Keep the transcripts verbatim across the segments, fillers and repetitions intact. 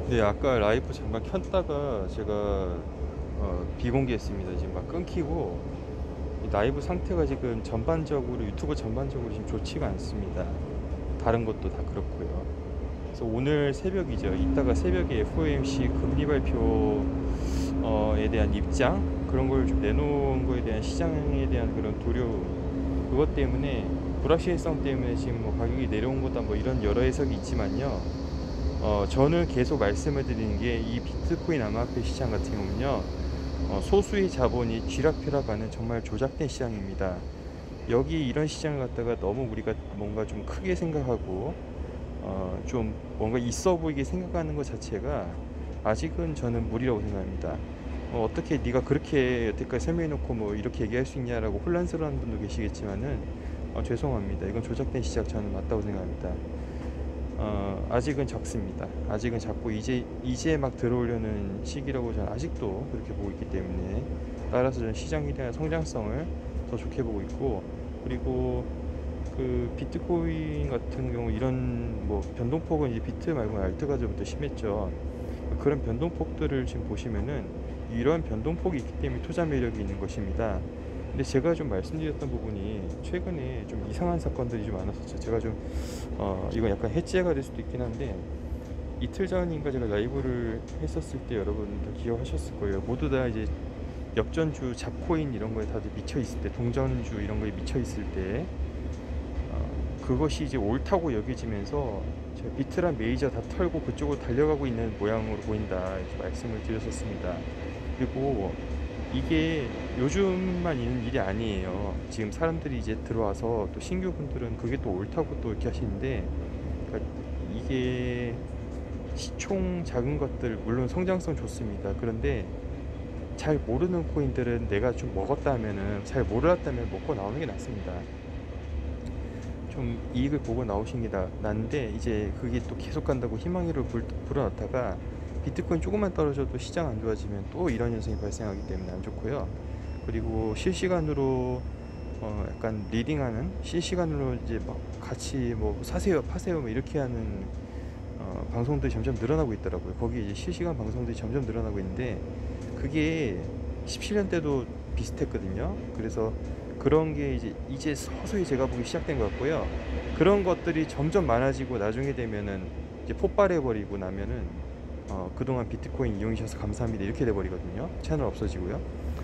네, 아까 라이브 잠깐 켰다가 제가 어, 비공개했습니다. 지금 막 끊기고 이 라이브 상태가 지금 전반적으로 유튜브 전반적으로 지금 좋지가 않습니다. 다른 것도 다 그렇고요. 그래서 오늘 새벽이죠. 이따가 새벽에 에프오엠씨 금리 발표에 대한 입장 그런 걸 좀 내놓은 거에 대한 시장에 대한 그런 두려움 그것 때문에 불확실성 때문에 지금 뭐 가격이 내려온 거다 뭐 이런 여러 해석이 있지만요. 어, 저는 계속 말씀을 드리는 게 이 비트코인 암호화폐 시장 같은 경우는요, 어, 소수의 자본이 쥐락펴락하는 정말 조작된 시장입니다. 여기 이런 시장을 갖다가 너무 우리가 뭔가 좀 크게 생각하고 어, 좀 뭔가 있어 보이게 생각하는 것 자체가 아직은 저는 무리라고 생각합니다. 어, 어떻게 네가 그렇게 여태까지 설명해 놓고 뭐 이렇게 얘기할 수 있냐라고 혼란스러운 분도 계시겠지만은 어, 죄송합니다. 이건 조작된 시장 저는 맞다고 생각합니다. 어, 아직은 적습니다. 아직은 작고 이제 이제 막 들어오려는 시기라고 저는 아직도 그렇게 보고 있기 때문에 따라서 저는 시장에 대한 성장성을 더 좋게 보고 있고 그리고 그 비트코인 같은 경우 이런 뭐 변동폭은 이제 비트 말고 알트가 좀 더 심했죠. 그런 변동폭들을 지금 보시면은 이런 변동폭이 있기 때문에 투자 매력이 있는 것입니다. 근데 제가 좀 말씀드렸던 부분이 최근에 좀 이상한 사건들이 좀 많았었죠. 제가 좀 어, 이건 약간 해지가 될 수도 있긴 한데 이틀 전인가 제가 라이브를 했었을 때 여러분들 기억하셨을 거예요. 모두 다 이제 역전주 잡코인 이런 거에 다들 미쳐 있을 때, 동전주 이런 거에 미쳐 있을 때 어, 그것이 이제 옳다고 여겨지면서 제가 비트란 메이저 다 털고 그쪽으로 달려가고 있는 모양으로 보인다 이렇게 말씀을 드렸었습니다. 그리고 이게 요즘만 있는 일이 아니에요. 지금 사람들이 이제 들어와서 또 신규 분들은 그게 또 옳다고 또 이렇게 하시는데, 그러니까 이게 시총 작은 것들 물론 성장성 좋습니다. 그런데 잘 모르는 코인들은 내가 좀 먹었다 하면은 잘 몰랐다면 먹고 나오는 게 낫습니다. 좀 이익을 보고 나오신 게 나, 난데 이제 그게 또 계속 간다고 희망이를 불, 불어넣다가 비트코인 조금만 떨어져도 시장 안 좋아지면 또 이런 현상이 발생하기 때문에 안 좋고요. 그리고 실시간으로 어 약간 리딩하는 실시간으로 이제 막 같이 뭐 사세요 파세요 뭐 이렇게 하는 어 방송들이 점점 늘어나고 있더라고요. 거기 이제 실시간 방송들이 점점 늘어나고 있는데 그게 십칠 년 때도 비슷했거든요. 그래서 그런 게 이제 이제 서서히 제가 보기 시작된 것 같고요. 그런 것들이 점점 많아지고 나중에 되면은 이제 폭발해 버리고 나면은 어 그동안 비트코인 이용해 주셔서 감사합니다 이렇게 돼 버리거든요. 채널 없어지고요.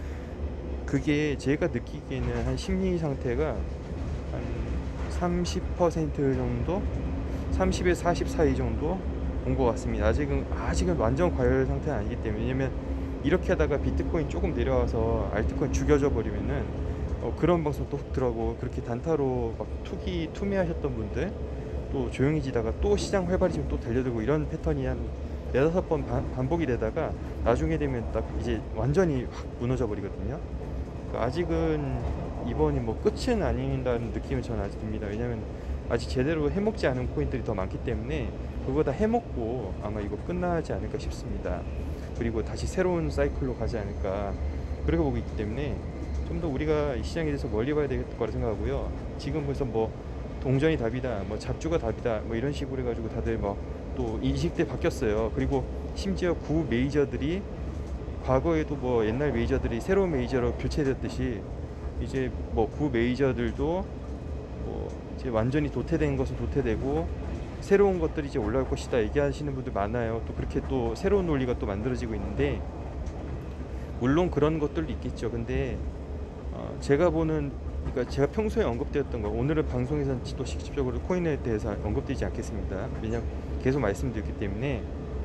그게 제가 느끼기에는 한 심리 상태가 한 삼십 퍼센트 정도, 삼십에서 사십 사이 정도 온 것 같습니다. 아직은 아직은 완전 과열 상태는 아니기 때문에. 왜냐면 이렇게 하다가 비트코인 조금 내려와서 알트코인 죽여져 버리면은 어, 그런 방송 또 들어가고 그렇게 단타로 막 투기 투매하셨던 분들 또 조용해지다가 또 시장 활발해지면 또 달려들고 이런 패턴이 한 네다섯 번 반복이 되다가 나중에 되면 딱 이제 완전히 확 무너져 버리거든요. 그러니까 아직은 이번이 뭐 끝은 아닌다는 느낌이 저는 아직 듭니다. 왜냐면 아직 제대로 해먹지 않은 코인들이 더 많기 때문에 그거 다 해먹고 아마 이거 끝나지 않을까 싶습니다. 그리고 다시 새로운 사이클로 가지 않을까 그렇게 보고 있기 때문에 좀 더 우리가 이 시장에 대해서 멀리 봐야 될 거라 생각하고요. 지금 벌써 뭐 동전이 답이다, 뭐 잡주가 답이다, 뭐 이런 식으로 해가지고 다들 뭐 또 인식대 바뀌었어요. 그리고 심지어 구 메이저들이 과거에도 뭐 옛날 메이저들이 새로운 메이저로 교체됐듯이 이제 뭐 구 메이저들도 뭐 이제 완전히 도태된 것은 도태되고 새로운 것들이 이제 올라올 것이다 얘기하시는 분들 많아요. 또 그렇게 또 새로운 논리가 또 만들어지고 있는데 물론 그런 것들도 있겠죠. 근데 어 제가 보는 그러니까 제가 평소에 언급되었던 거 오늘은 방송에서는 또 직접적으로 코인에 대해서 언급되지 않겠습니다. 왜냐면 계속 말씀드렸기 때문에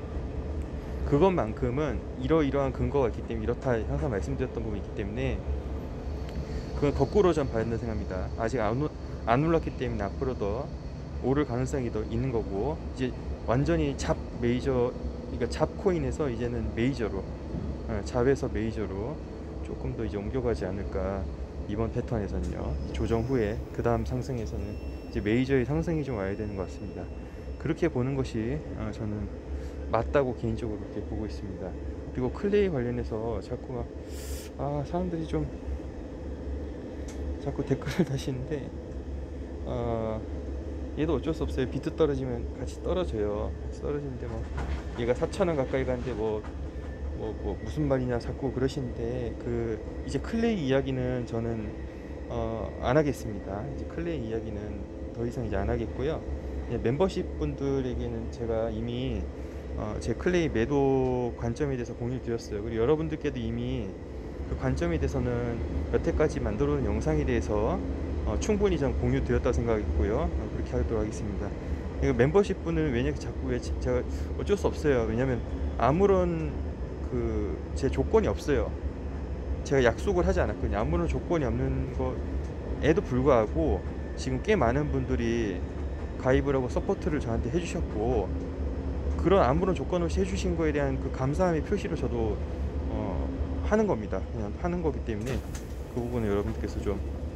그것만큼은 이러이러한 근거가 있기 때문에 이렇다 항상 말씀드렸던 부분이 있기 때문에 그건 거꾸로 전 봐야 된다 생각합니다. 아직 안, 안 올랐기 때문에 앞으로 더 오를 가능성이 더 있는 거고 이제 완전히 잡 메이저 그러니까 잡 코인에서 이제는 메이저로 어, 잡에서 메이저로 조금 더 이제 옮겨가지 않을까. 이번 패턴에서는요 조정 후에 그 다음 상승에서는 이제 메이저의 상승이 좀 와야 되는 것 같습니다. 그렇게 보는 것이 어, 저는 맞다고 개인적으로 그렇게 보고 있습니다. 그리고 클레이 관련해서 자꾸 막 아 사람들이 좀 자꾸 댓글을 다시는데 어, 얘도 어쩔 수 없어요. 비트 떨어지면 같이 떨어져요. 같이 떨어지는데 뭐 얘가 사천 원 가까이 가는데 뭐, 뭐, 뭐 무슨 말이냐 자꾸 그러시는데, 그 이제 클레이 이야기는 저는 어, 안 하겠습니다. 이제 클레이 이야기는 더 이상 이제 안 하겠고요. 예, 멤버십 분들에게는 제가 이미 어, 제 클레이 매도 관점에 대해서 공유를 드렸어요. 그리고 여러분들께도 이미 그 관점에 대해서는 여태까지 만들어 놓은 영상에 대해서 어, 충분히 전 공유 드렸다고 생각했고요. 어, 그렇게 하도록 하겠습니다. 이거 멤버십 분을 왜냐 자꾸 왜 제- 제가 어쩔 수 없어요. 왜냐면 아무런 그 제 조건이 없어요. 제가 약속을 하지 않았거든요. 아무런 조건이 없는 거에도 불구하고 지금 꽤 많은 분들이 가입을 하고 서포트를 저한테 해주셨고, 그런 아무런 조건 없이 해주신 거에 대한 그 감사함의 표시로 저도 어, 하는 겁니다. 그냥 하는 거기 때문에 그 부분은 여러분들께서 좀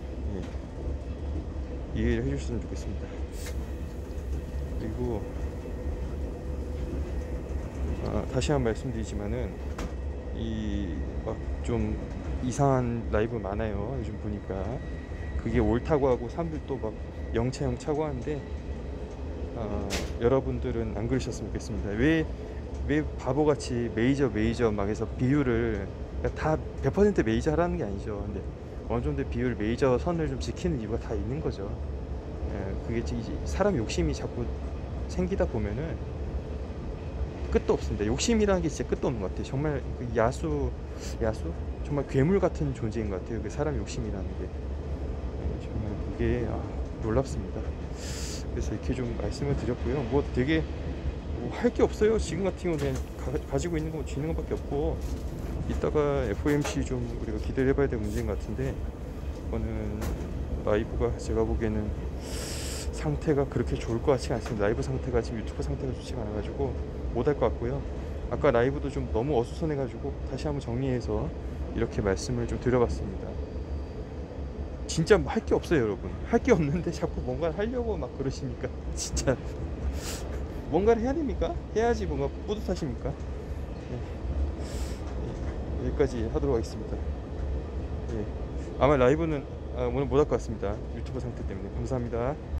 예, 이해를 해주셨으면 좋겠습니다. 그리고 아, 다시 한 번 말씀드리지만은 이 막 좀 이상한 라이브 많아요. 요즘 보니까 그게 옳다고 하고 사람들도 막 영차영 차고 하는데, 어, 여러분들은 안 그러셨으면 좋겠습니다. 왜, 왜 바보같이 메이저 메이저 막 해서 비율을, 그러니까 다 백 퍼센트 메이저 하라는 게 아니죠. 근데 어느 정도 비율 메이저 선을 좀 지키는 이유가 다 있는 거죠. 예, 그게 이제 사람 욕심이 자꾸 생기다 보면은 끝도 없습니다. 욕심이라는 게 진짜 끝도 없는 것 같아요. 정말 그 야수, 야수? 정말 괴물 같은 존재인 것 같아요. 그 사람 욕심이라는 게. 예, 정말 그게 아, 놀랍습니다. 그래서 이렇게 좀 말씀을 드렸고요. 뭐 되게 뭐 할 게 없어요. 지금 같은 경우는 그냥 가, 지고 있는 거 쥐는 것밖에 없고, 이따가 에프오엠씨 좀 우리가 기대를 해봐야 될 문제인 것 같은데, 이거는 라이브가 제가 보기에는 상태가 그렇게 좋을 것 같지 않습니다. 라이브 상태가 지금 유튜브 상태가 좋지가 않아가지고 못할 것 같고요. 아까 라이브도 좀 너무 어수선해가지고 다시 한번 정리해서 이렇게 말씀을 좀 드려봤습니다. 진짜 뭐 할 게 없어요, 여러분. 할 게 없는데 자꾸 뭔가를 하려고 막 그러시니까 진짜 뭔가를 해야 됩니까? 해야지 뭔가 뿌듯하십니까? 네. 네, 여기까지 하도록 하겠습니다. 네. 아마 라이브는 아, 오늘 못 할 것 같습니다. 유튜브 상태 때문에. 감사합니다.